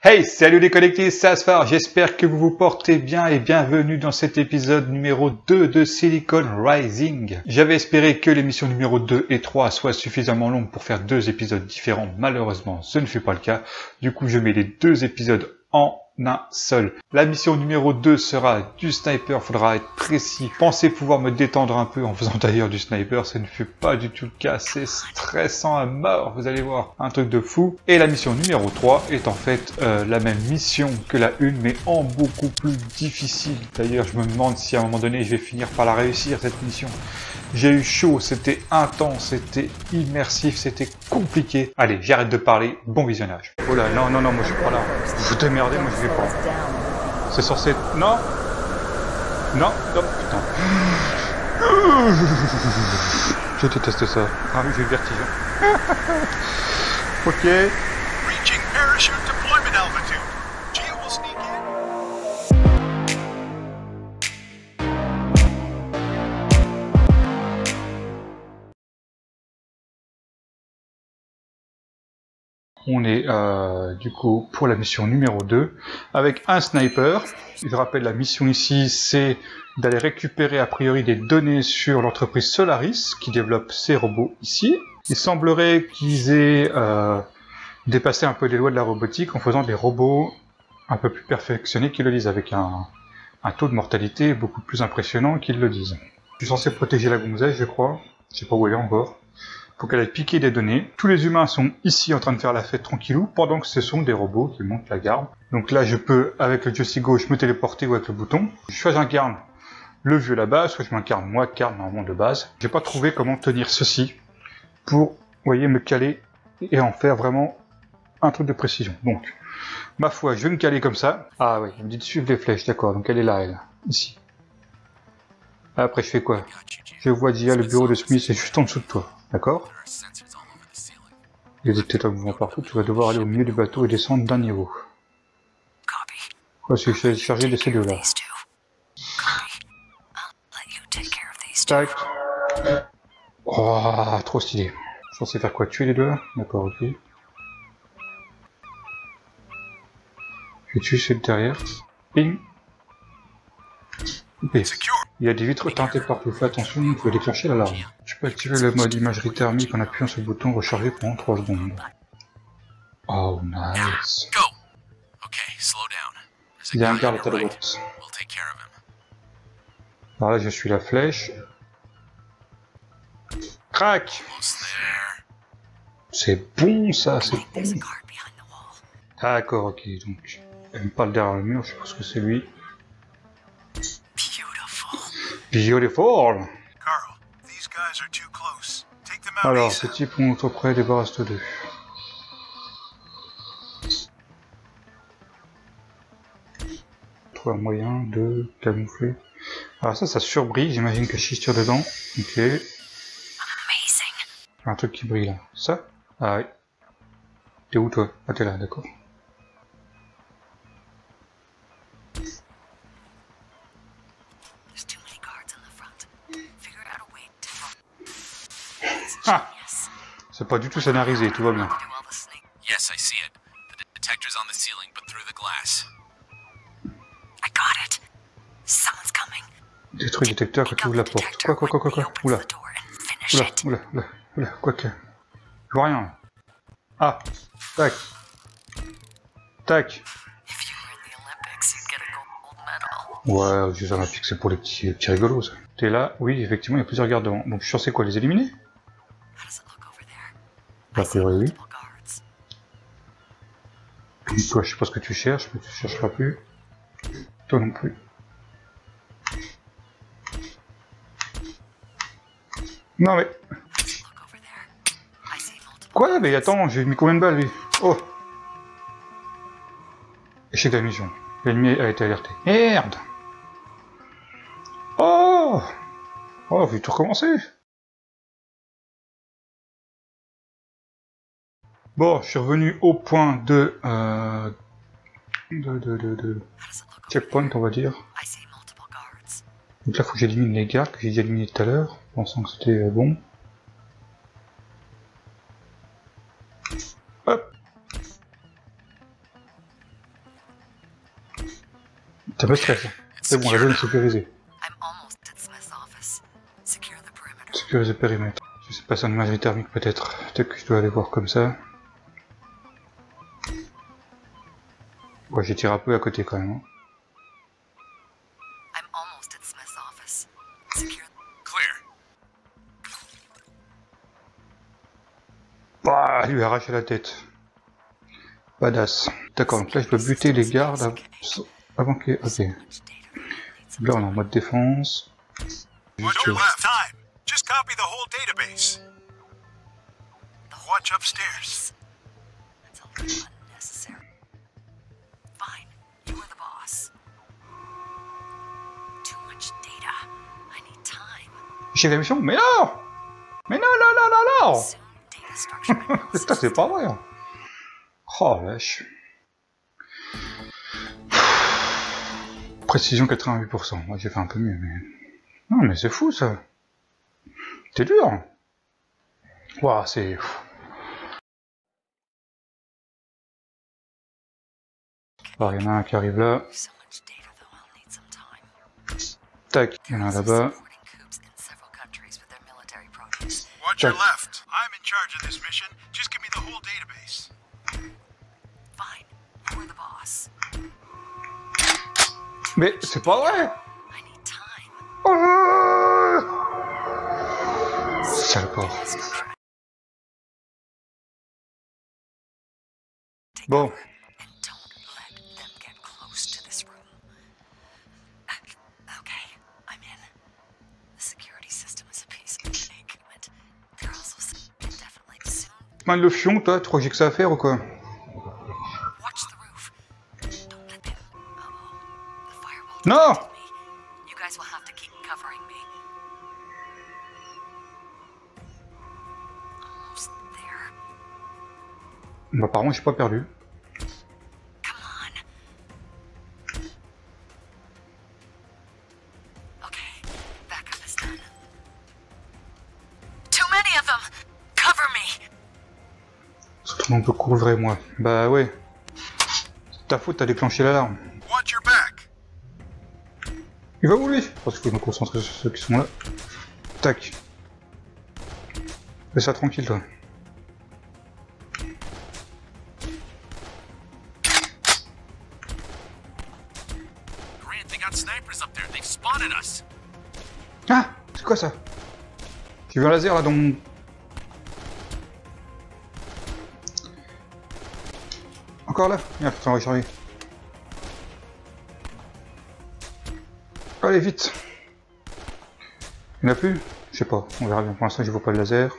Hey, salut les connectés, c'est Asphar, j'espère que vous vous portez bien et bienvenue dans cet épisode numéro 2 de Silicon Rising. J'avais espéré que l'émission numéro 2 et 3 soient suffisamment longues pour faire deux épisodes différents, malheureusement ce ne fut pas le cas, du coup je mets les deux épisodes en un seul. La mission numéro 2 sera du sniper, faudra être précis. Pensez pouvoir me détendre un peu en faisant d'ailleurs du sniper, ce ne fut pas du tout le cas, c'est stressant à mort, vous allez voir, un truc de fou. Et la mission numéro 3 est en fait la même mission que la 1, mais en beaucoup plus difficile. D'ailleurs, je me demande si à un moment donné, je vais finir par la réussir, cette mission. J'ai eu chaud, c'était intense, c'était immersif, c'était compliqué. Allez, j'arrête de parler, bon visionnage. Oh là, non, moi je suis pas là. Vous démerdez, moi je vais pas. C'est censé être... Non, putain. Je déteste ça. Ah oui, j'ai le vertige. Ok. Reaching parachute deployment altitude. Geo will sneak in. On est du coup pour la mission numéro 2 avec un sniper. Je rappelle, la mission ici c'est d'aller récupérer a priori des données sur l'entreprise Solaris qui développe ces robots ici. Il semblerait qu'ils aient dépassé un peu les lois de la robotique en faisant des robots un peu plus perfectionnés qu'ils le disent, avec un taux de mortalité beaucoup plus impressionnant qu'ils le disent. Je suis censé protéger la gonzesse, je crois. Je sais pas où elle est encore. Faut qu'elle aille piquer des données. Tous les humains sont ici en train de faire la fête tranquillou, pendant que ce sont des robots qui montent la garde. Donc là, je peux, avec le joystick gauche, me téléporter ou avec le bouton. Soit j'incarne le vieux là-bas, soit je m'incarne moi, Karl, normalement de base. J'ai pas trouvé comment tenir ceci pour, vous voyez, me caler et en faire vraiment un truc de précision. Donc, ma foi, je vais me caler comme ça. Ah oui, elle me dit de suivre les flèches, d'accord, donc elle est là, elle, ici. Après, je fais quoi? Je vois Dia, le bureau de Smith est juste en dessous de toi. D'accord? Il y a des détecteurs de mouvement partout, tu vas devoir aller au milieu du bateau et descendre d'un niveau. Quoi, si je suis chargé de ces deux-là. Tac. Oh, trop stylé. Je pensais faire quoi? Tuer les deux là? D'accord, ok. Je tue celui derrière. Ping. Okay. Il y a des vitres teintées partout, fais attention, il faut déclencher l'alarme. Tu peux activer le mode imagerie thermique en appuyant sur le bouton recharger pendant 3 secondes. Oh, nice. Il y a un garde à ta droite. Alors là, je suis la flèche. Crac! C'est bon ça, c'est bon. D'accord, ok, donc elle me parle derrière le mur, je pense que c'est lui. Beautiful. Alors, ces types ont autre près, débarrasse-toi d'eux. Trouver un moyen de camoufler. Alors ça surbrille, j'imagine que si je tire dedans. Ok. Un truc qui brille là. Ça? Ah oui. T'es où toi? Ah t'es là, d'accord. Ah! C'est pas du tout scénarisé, tout va bien. Yes, I see it. The detector's on the ceiling, but through the glass. Détruis le détecteur quand tu ouvres la porte. Quoi? Oula. Oula, quoi que. Je vois rien. Ah! Tac. Tac. Ouais, aux Jeux Olympiques, c'est pour les petits rigolos, ça. T'es là? Oui, effectivement, il y a plusieurs gardes devant. Donc je suis censé quoi, les éliminer? A priori, oui. Toi, je sais pas ce que tu cherches, mais tu chercheras plus. Toi non plus. Non mais... Quoi? Mais attends, j'ai mis combien de balles, lui? Oh! Échec de la mission. L'ennemi a été alerté. Merde! Oh! Oh, je vais tout recommencer. Bon, je suis revenu au point de checkpoint, on va dire. Donc là, faut que j'élimine les gardes que j'ai déjà éliminés tout à l'heure, pensant que c'était bon. Hop! Ça me stresse. C'est bon, la zone est sécurisée. I'm almost at Smith's office. Secure the perimeter. Sécuriser le périmètre. Je sais pas, c'est une imagerie thermique peut-être. Peut-être que je dois aller voir comme ça. Ouais, j'ai tiré un peu à côté quand même. Hein. I'm almost at Smith's office. Secure. Clear. Bah, lui arracher la tête. Badass. D'accord, donc là je dois buter les gardes avant que... Ok. Là on est en mode défense. Watch your left. Time. Just copy the whole database. Watch upstairs. That's a little unnecessary. Fine, you are the boss. Too much data. I need time. J'ai la mission? Mais non! Mais non, non, non, non, non! Soon, data structure analysis. Putain, c'est pas vrai. Hein. Oh, vache. Précision 88%. Moi, j'ai fait un peu mieux, mais... Non, mais c'est fou, ça. C'est dur. Waouh, c'est... Alors, il y en a un qui arrive là. So much data, though, I'll need some time. Tac, il y en a un là-bas. Supporting coups in several countries with their military projects. Watch your Check. left. I'm in charge of this mission. Just give me the whole database. Fine, you are the boss. Mais c'est pas vrai! I need time. Oh Salopard. Data structure. Take Bon. cover and don't let them get close to this room. Okay, I'm in. The security system is a piece of cake, but they're also indefinitely soon. Main de le fion, toi, tu crois que j'ai que ça à faire ou quoi? Watch the roof. Don't let them. Uh-oh. The firewall No! detected me. You guys will have to keep covering me. Almost there. Bah, apparemment, j'ai pas perdu. Come on. Okay, backup is done. Too many of them. Cover me. Surtout on peut couvrir moi. Bah ouais. C'est ta faute, t'as déclenché l'alarme. Watch your back. Il va où lui? Parce qu'il faut me concentrer sur ceux qui sont là. Tac. Laisse ça tranquille toi. Grant, they got snipers up there. They've spotted us. Ah! C'est quoi ça? J'ai vu un laser là dans mon... Encore là? Merde, putain, on va charger. Allez, vite! Il n'y en a plus? Je sais pas, on verra bien. Pour l'instant, je vois pas le laser.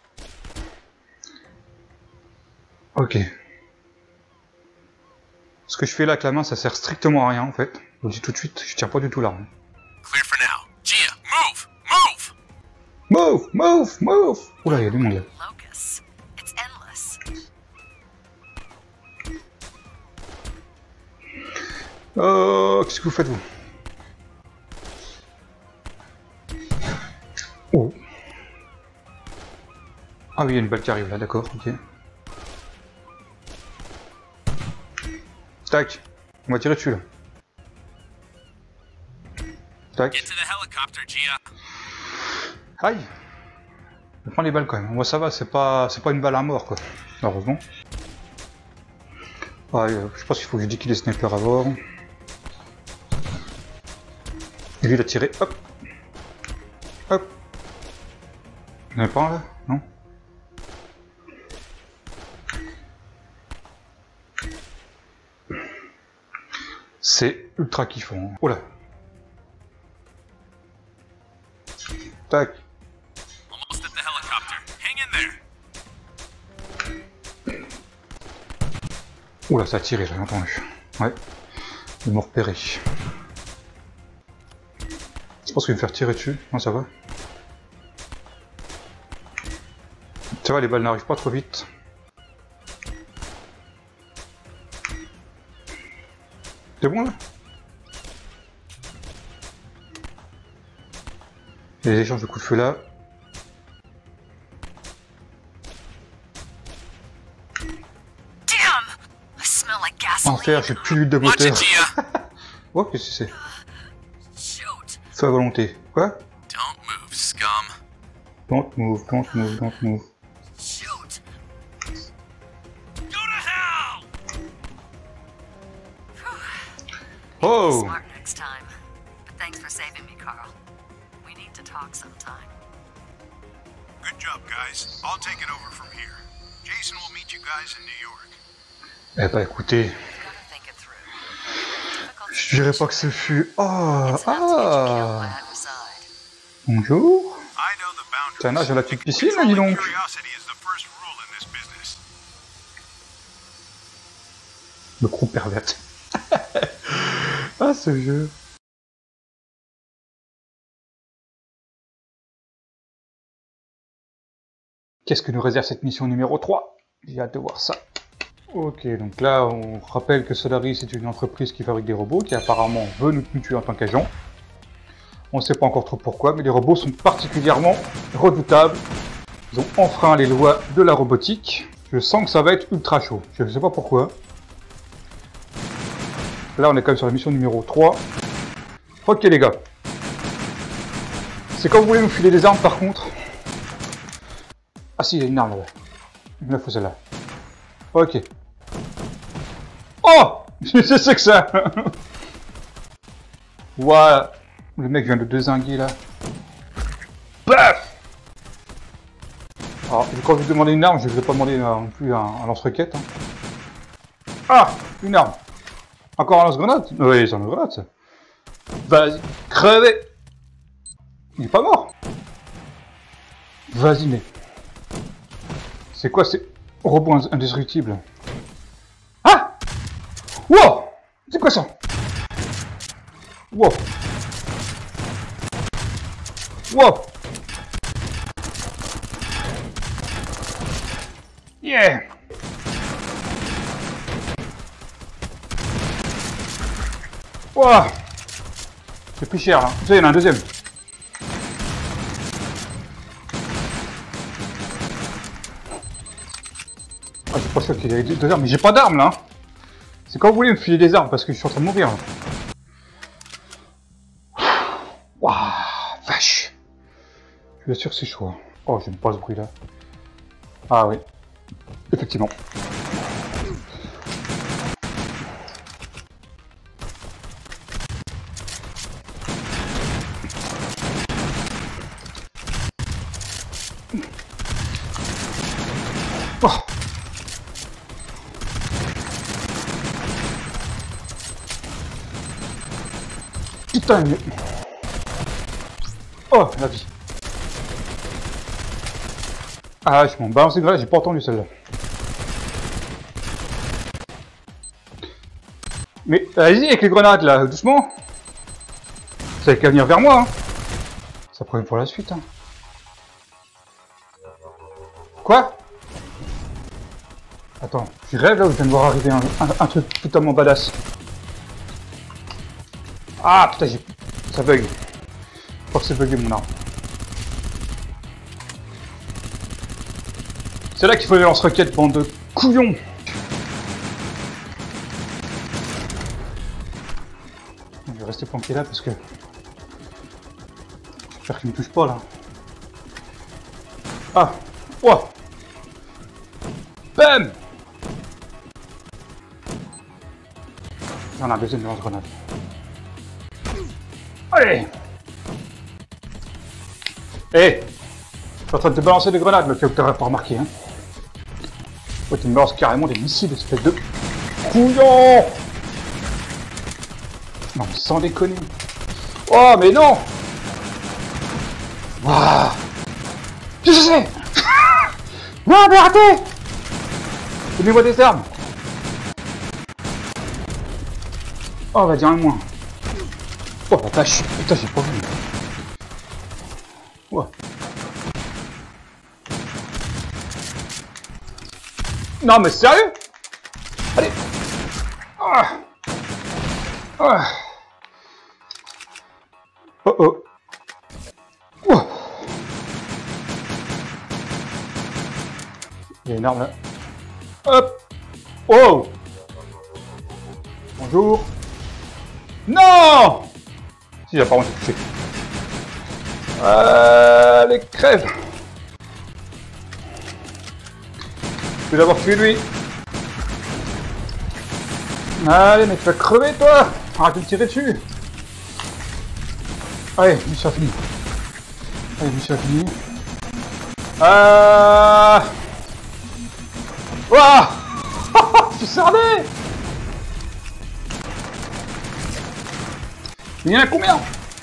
Ok. Ce que je fais là avec la main, ça sert strictement à rien en fait. Je vous le dis tout de suite, je tire pas du tout l'arme. Clear for now. Gia, move! Move! Move! Move! Move! Oula, il y a du monde là. Locus. It's endless. Oh, qu'est-ce que vous faites vous? Oh. Ah oui, il y a une balle qui arrive là, d'accord, ok. Tac, on va tirer dessus là. Tac. Get to the helicopter, Gia. Aïe. On prend les balles quand même. Moi ça va, c'est pas une balle à mort quoi. Heureusement. Ouais, je pense qu'il faut que je liquide les snipers avant. Et lui il a tiré, hop. Hop. Il n'y en a pas un là? Non? C'est ultra kiffant. Oh là. Tac. Almost at the helicopter. Hang in there. Oula, ça a tiré, j'ai entendu. Ouais. Ils m'ont repéré. Je pense qu'il va me faire tirer dessus. Non, ça va. Ça va, les balles n'arrivent pas trop vite. C'est bon là? Il y a des échanges de coups de feu là. Damn! I smell like gasoline. Enfer, j'ai plus d'huile de Watch moteur. it, Gia. Oh, qu'est-ce que c'est? Shoot! Feu à volonté. Quoi? Don't move, scum. Don't move, don't move, don't move. Shoot! Go to hell! Oh! Smart next time. But thanks for saving me, Carl. We need to talk sometime. Good job, guys. I'll take it over from here. Jason will meet you guys in New York. Eh bah écoutez, Gotta think it through. Difficult je dirais pas que ce fut... Oh! It's enough to get you killed by Ah! either side. Bonjour! I know the boundaries. T'as nage à la petite piscine, là, dis Controlling donc! curiosity is the first rule in this business. Le gros perverte. Ah, ce jeu! Qu'est-ce que nous réserve cette mission numéro 3? J'ai hâte de voir ça. Ok, donc là, on rappelle que Solaris est une entreprise qui fabrique des robots, qui apparemment veut nous tuer en tant qu'agents. On ne sait pas encore trop pourquoi, mais les robots sont particulièrement redoutables. Ils ont enfreint les lois de la robotique. Je sens que ça va être ultra chaud. Je ne sais pas pourquoi. Là, on est quand même sur la mission numéro 3. Ok, les gars. C'est quand vous voulez nous filer des armes, par contre. Ah si, il y a une arme là-bas. Il me la faut celle-là. Ok. Oh! C'est que ça! Voilà. Le mec vient de dézinguer là. Paf! Alors, quand je vous demandez une arme, je ne vais pas demander non plus un lance-roquette. Hein. Ah! Une arme. Encore un lance-grenade? Oui, c'est un lance-grenade ça. Vas-y, crevez! Il est pas mort. Vas-y, mais... C'est quoi ces robots indestructibles? Ah! Wow! C'est quoi ça? Wow! Wow! Yeah! Wow! C'est plus cher là. Ça, il y en a un deuxième. Ah, j'ai pas sûr qu'il y ait deux armes, mais j'ai pas d'armes là. C'est quand vous voulez me filer des armes parce que je suis en train de mourir. Waouh, vache. Je suis sûr que c'est chaud. Oh, j'aime pas ce bruit là. Ah oui, effectivement. Oh. Putain, mais... Oh, la vie. Ah, je m'en balance une grenade, j'ai pas entendu celle-là. Mais allez-y avec les grenades là, doucement. Ça n'a qu'à venir vers moi. Hein. Ça prend pour la suite. Hein. Quoi? Attends, je rêve là où je viens de voir arriver un truc totalement badass. Ah putain, ça bug. Je crois que c'est bugué mon arme. C'est là qu'il faut les lance-roquettes, bande de couillons. Je vais rester planqué là parce que... J'espère qu'il ne me touche pas là. Ah! Ouah! Bam! J'en ai un deuxième de lance-grenade. Allez! Hé! Je suis en train de te balancer des grenades, le cas où t'aurais pas remarqué, hein. Oh, tu me balances carrément des missiles, espèce de... couillon! Non, mais sans déconner. Oh, mais non! Waouh! Qu'est-ce que c'est? Non, mais arrêtez! Donnez-moi des armes! Oh, va dire un moins. Oh, la vache! Putain, j'ai pas vu. Ouais. Non, mais sérieux? Allez! Ah. Ah. Oh oh! Oh. Il y a une arme là. Hop! Oh! Bonjour! Non! Si, apparemment, j'ai touché. Allez, crève! Je vais d'abord tuer lui. Allez, mais tu vas crever, toi! Arrête de me tirer dessus! Allez, mission finie. Allez, mission finie. Ouah! Je suis cerné! Il y en a combien?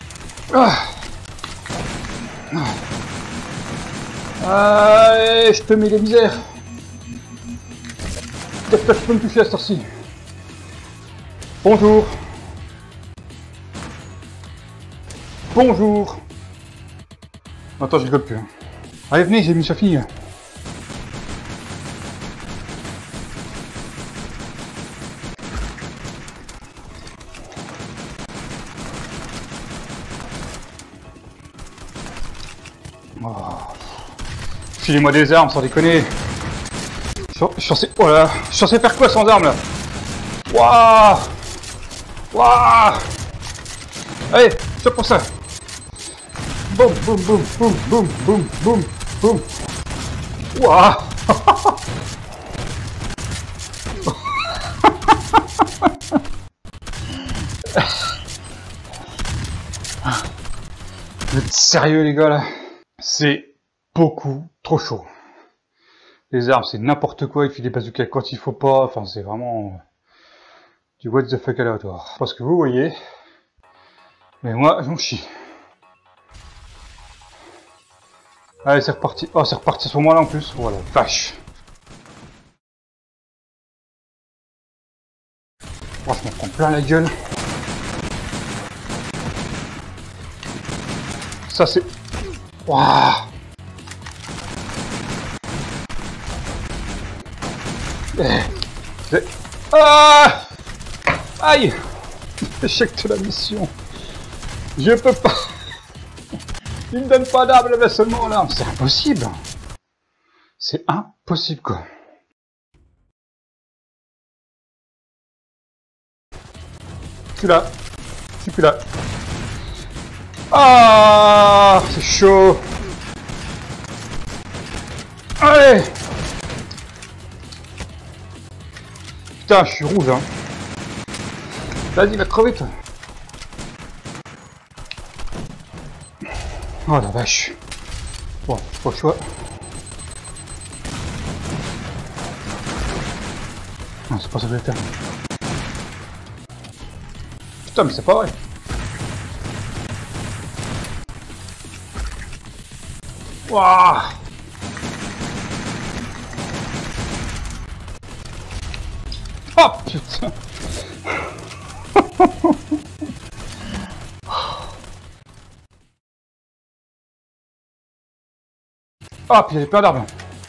Allez, je te mets les misères. Peut-être que tu peux me toucher à cette heure-ci. Bonjour. Bonjour. Attends, je rigole plus. Hein. Allez, venez, j'ai mis sa fille. Oh. Filez-moi des armes, sans déconner. Je suis censé faire quoi sans armes là? Waouh! Waouh! Allez, c'est pour ça! Boum, boum, boum, boum, boum, boum, boum, boum! Waouh! Vous êtes sérieux les gars là? C'est beaucoup trop chaud. Les armes c'est n'importe quoi, il fait des bazookas quand il faut pas, enfin c'est vraiment du what the fuck aléatoire. Je sais pas ce que vous voyez, mais moi j'en chie. Allez c'est reparti, oh c'est reparti à ce moment là en plus, voilà, vache. Oh, je m'en prends plein la gueule. Ça c'est... Waouh! Ah! Aïe! Échec de la mission. Je peux pas. Il me donne pas d'arme là seulement là. C'est impossible. C'est impossible quoi. Je suis là. Je suis plus là. Ah! C'est chaud. Allez! Putain, je suis rouge, hein. Vas-y, va crever, toi. Oh la vache. Bon, pas le choix. Non, c'est pas ça que je vais faire. Putain, mais c'est pas vrai. Waouh! Oh putain! Ah, puis il y avait plein d'arbres.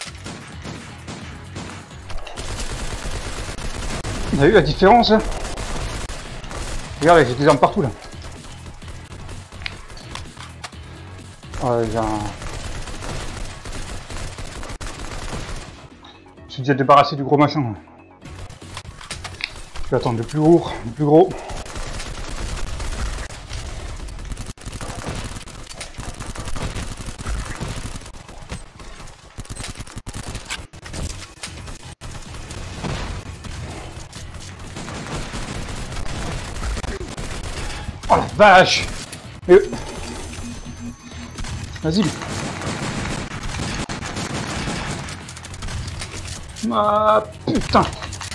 Vous avez vu la différence là? Regardez, j'ai des armes partout là. J'ai un... Je suis déjà débarrassé du gros machin. Là. Je vais attendre le plus lourd, le plus gros. Oh la vache! Vas-y. Ah putain!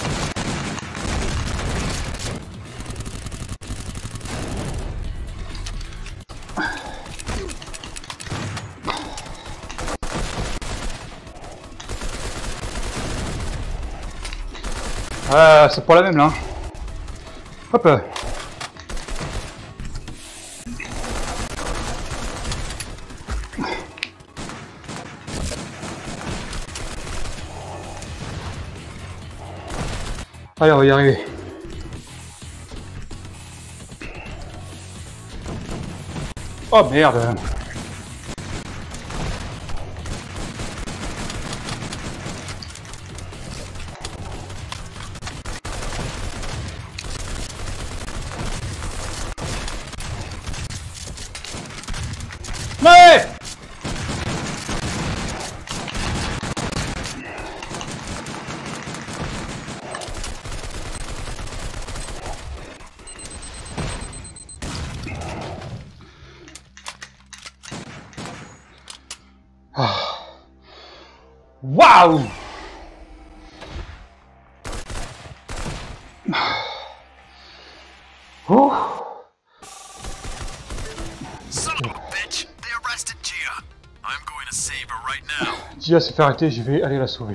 C'est pas la même là. Hop. Allez, on va y arriver. Oh merde. Waouh! Oh! Son of a bitch! They arrested Gia. I'm going to save her right now. Gia s'est fait arrêter, je vais aller la sauver.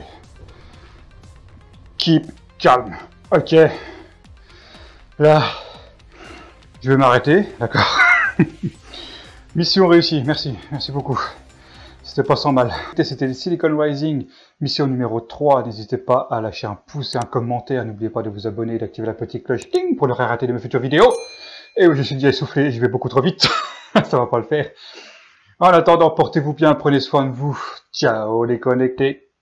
Keep calm. Ok. Là, je vais m'arrêter, d'accord. Mission réussie, merci beaucoup. C'était pas sans mal. C'était Silicon Rising, mission numéro 3. N'hésitez pas à lâcher un pouce et un commentaire. N'oubliez pas de vous abonner et d'activer la petite cloche ding, pour ne rien rater de mes futures vidéos. Et oui, je suis déjà essoufflé, je vais beaucoup trop vite. Ça va pas le faire. En attendant, portez-vous bien, prenez soin de vous. Ciao les connectés.